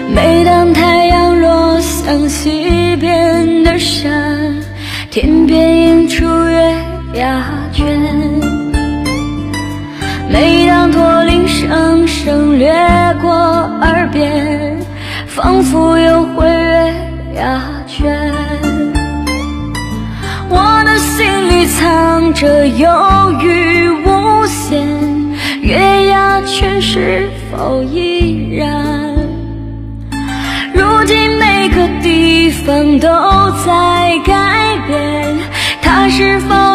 每当太阳落向西边的山，天边映出月牙圈。每当驼铃声声掠过耳边，仿佛又会月牙圈。我的心里藏着忧郁无限，月牙圈是否依然？如今每个地方都在改变，它是否